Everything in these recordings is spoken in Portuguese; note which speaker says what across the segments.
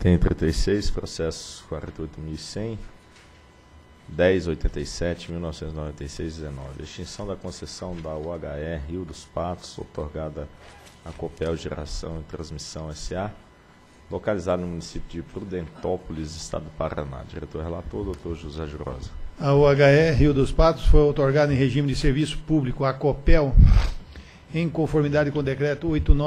Speaker 1: Tem 36, processo 48.100, 1087, 1996, 19. Extinção da concessão da UHE Rio dos Patos, otorgada à Copel Geração e Transmissão S.A., localizada no município de Prudentópolis, estado do Paraná. Diretor-relator, doutor José Jurosa.
Speaker 2: A UHE Rio dos Patos foi otorgada em regime de serviço público à Copel, em conformidade com o decreto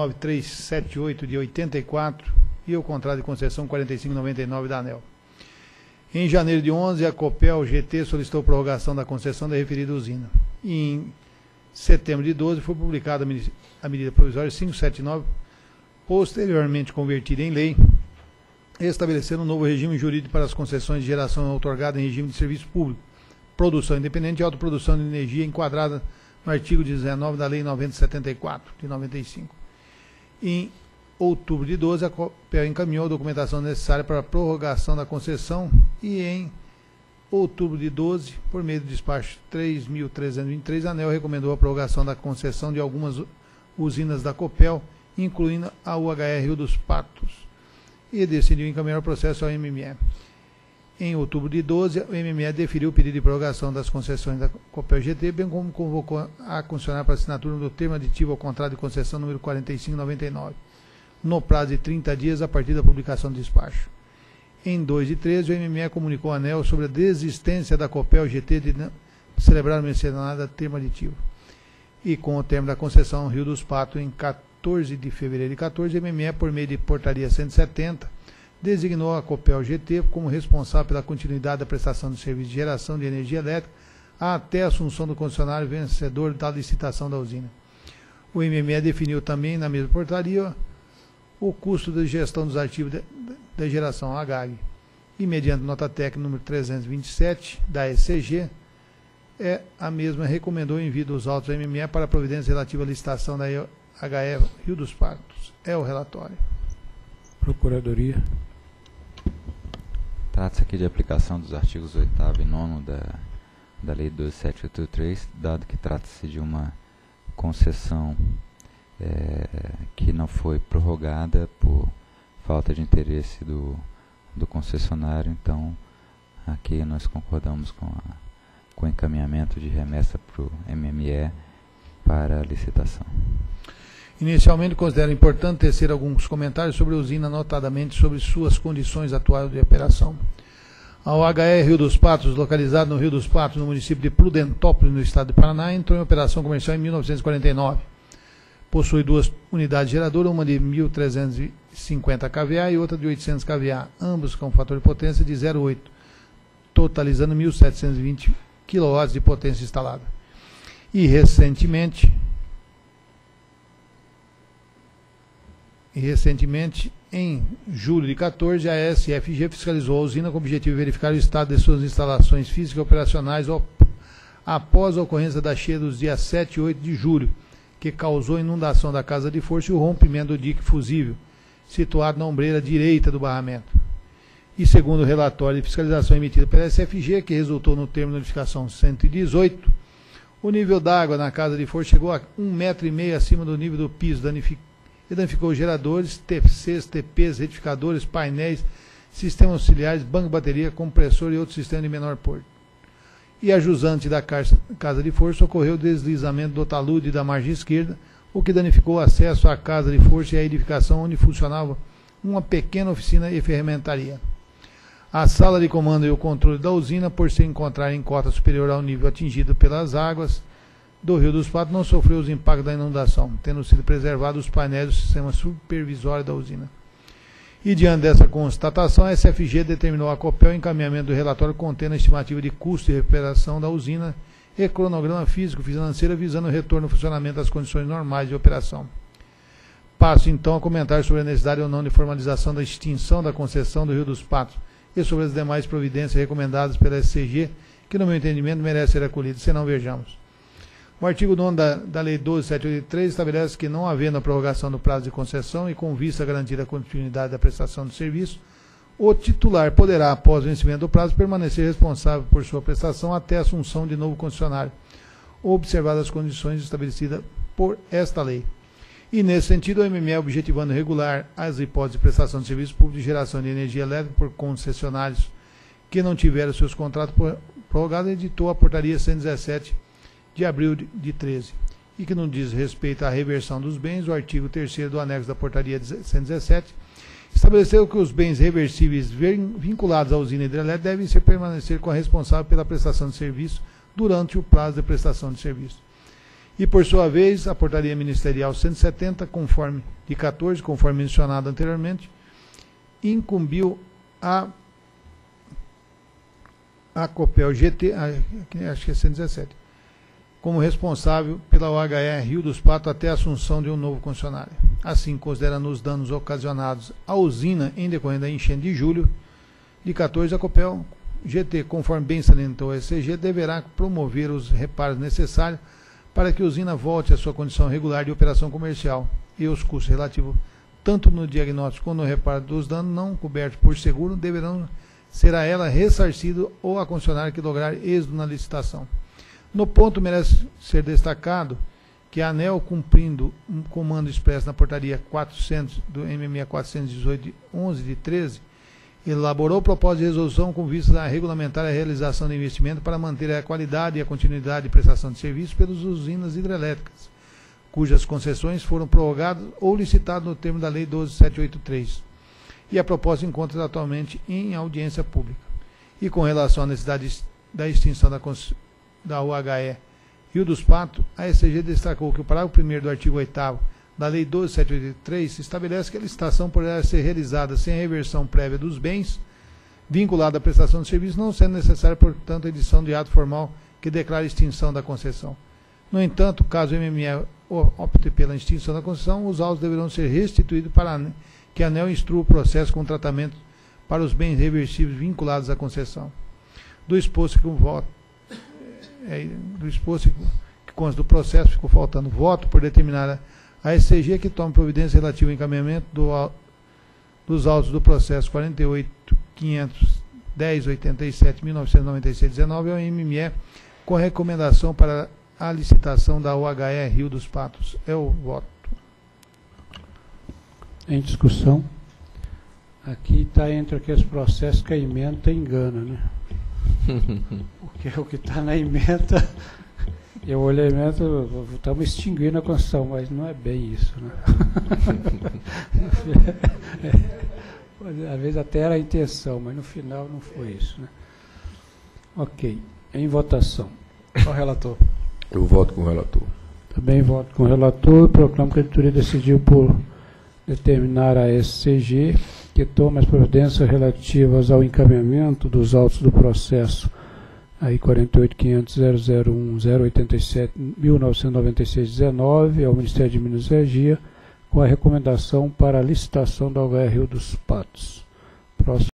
Speaker 2: 89378 de 84 e o contrato de concessão 4599 da ANEEL. Em janeiro de 11, a Copel GT solicitou prorrogação da concessão da referida usina. E em setembro de 12 foi publicada a medida provisória 579, posteriormente convertida em lei, estabelecendo um novo regime jurídico para as concessões de geração outorgadas em regime de serviço público, produção independente e autoprodução de energia enquadrada no artigo 19 da Lei 9074, de 95. Em outubro de 12, a Copel encaminhou a documentação necessária para a prorrogação da concessão e em outubro de 12, por meio do despacho 3.323, a ANEEL recomendou a prorrogação da concessão de algumas usinas da Copel, incluindo a UHE Rio dos Patos, e decidiu encaminhar o processo ao MME. Em outubro de 12, o MME deferiu o pedido de prorrogação das concessões da Copel GT, bem como convocou a concessionária para assinatura do termo aditivo ao contrato de concessão número 4599, no prazo de 30 dias a partir da publicação do despacho. Em 2 de 13, o MME comunicou à ANEEL sobre a desistência da Copel GT de celebrar o mencionado termo aditivo. E com o termo da concessão Rio dos Patos, em 14 de fevereiro de 14, o MME, por meio de portaria 170, designou a Copel GT como responsável pela continuidade da prestação de serviço de geração de energia elétrica até a assunção do concessionário vencedor da licitação da usina. O MME definiu também, na mesma portaria, o custo de gestão dos ativos da geração HAG. E, mediante nota técnica número 327 da SCG, a mesma recomendou o envio dos autos ao MME para a providência relativa à licitação da HE Rio dos Patos. É o relatório.
Speaker 3: Procuradoria.
Speaker 4: Trata-se aqui de aplicação dos artigos 8º e 9º da Lei 12783, dado que trata-se de uma concessão que não foi prorrogada por falta de interesse do concessionário. Então, aqui nós concordamos com o encaminhamento de remessa para o MME para a licitação.
Speaker 2: Inicialmente, considero importante tecer alguns comentários sobre a usina, notadamente sobre suas condições atuais de operação. A UHE Rio dos Patos, localizada no Rio dos Patos, no município de Prudentópolis, no estado de Paraná, entrou em operação comercial em 1949. Possui duas unidades geradoras, uma de 1.350 kVA e outra de 800 kVA, ambos com fator de potência de 0,8, totalizando 1.720 kW de potência instalada. E recentemente, em julho de 14, a SFG fiscalizou a usina com o objetivo de verificar o estado de suas instalações físicas e operacionais após a ocorrência da cheia dos dias 7 e 8 de julho, que causou a inundação da casa de força e o rompimento do dique fusível, situado na ombreira direita do barramento. E segundo o relatório de fiscalização emitido pela SFG, que resultou no termo de notificação 118, o nível d'água na casa de força chegou a 1,5 m acima do nível do piso, danificou geradores, TCs, TPs, retificadores, painéis, sistemas auxiliares, banco de bateria, compressor e outros sistemas de menor porte. E a jusante da casa de força ocorreu o deslizamento do talude da margem esquerda, o que danificou o acesso à casa de força e à edificação onde funcionava uma pequena oficina e ferramentaria. A sala de comando e o controle da usina, por se encontrar em cota superior ao nível atingido pelas águas do Rio dos Patos, não sofreu os impactos da inundação, tendo sido preservados os painéis do sistema supervisório da usina. E diante dessa constatação, a SFG determinou à Copel o encaminhamento do relatório contendo a estimativa de custo de recuperação da usina e cronograma físico-financeiro visando o retorno ao funcionamento das condições normais de operação. Passo então a comentar sobre a necessidade ou não de formalização da extinção da concessão do Rio dos Patos e sobre as demais providências recomendadas pela SCG, que no meu entendimento merece ser acolhidas, senão vejamos. O artigo 9º da Lei 12.783 estabelece que, não havendo a prorrogação do prazo de concessão e com vista a garantir a continuidade da prestação de serviço, o titular poderá, após o vencimento do prazo, permanecer responsável por sua prestação até a assunção de novo concessionário, observadas as condições estabelecidas por esta lei. E, nesse sentido, a MME, objetivando regular as hipóteses de prestação de serviço público de geração de energia elétrica por concessionários que não tiveram seus contratos prorrogados, editou a portaria 117 de abril de 13, e que não diz respeito à reversão dos bens, o artigo 3º do anexo da portaria 117 estabeleceu que os bens reversíveis vinculados à usina hidrelétrica devem permanecer com a responsável pela prestação de serviço durante o prazo de prestação de serviço. E, por sua vez, a portaria ministerial 170, de 14, conforme mencionado anteriormente, incumbiu a Copel GT, acho que é 117, como responsável pela OHE Rio dos Patos até a assunção de um novo concessionário. Assim, considerando os danos ocasionados à usina em decorrência da enchente de julho de 14, a Copel GT, conforme bem salientou a SCG, deverá promover os reparos necessários para que a usina volte à sua condição regular de operação comercial, e os custos relativos tanto no diagnóstico quanto no reparo dos danos não cobertos por seguro deverão ser a ela ressarcido ou a concessionária que lograr êxito na licitação. No ponto, merece ser destacado que a ANEEL, cumprindo um comando expresso na portaria 400 do MME 418 de 11 de 13, elaborou propósito de resolução com vistas a regulamentar a realização de investimento para manter a qualidade e a continuidade de prestação de serviços pelas usinas hidrelétricas, cujas concessões foram prorrogadas ou licitadas no termo da Lei 12.783. E a proposta encontra-se atualmente em audiência pública. E com relação à necessidade da extinção da OHE Rio dos Patos, a SCG destacou que o parágrafo 1º do artigo 8º da Lei 12.783 estabelece que a licitação poderá ser realizada sem a reversão prévia dos bens vinculados à prestação de serviço, não sendo necessária, portanto, a edição de ato formal que declare a extinção da concessão. No entanto, caso o MME opte pela extinção da concessão, os autos deverão ser restituídos para que a ANEEL instrua o processo com tratamento para os bens reversíveis vinculados à concessão. Do exposto que consta do processo, ficou faltando voto por determinar a SCG que tome providência relativa ao encaminhamento dos autos do processo 48.510.87.1996.19 ao MME com recomendação para a licitação da OHE Rio dos Patos. É o voto.
Speaker 3: Em discussão. Aqui está entre aqueles processos que a ementa engana, né? Porque o que está na ementa, eu olhei a ementa, estamos extinguindo a Constituição, mas não é bem isso, né? Às vezes até era a intenção, mas no final não foi isso, né? Ok. Em votação. Qual o relator?
Speaker 5: Eu voto com o relator.
Speaker 3: Também voto com o relator. Proclamo que a diretoria decidiu por determinar a SCG que tome as providências relativas ao encaminhamento dos autos do processo aí 48.500.001.087.1996.19 ao Ministério de Minas e Energia com a recomendação para a licitação da OHE Rio dos Patos. Próximo.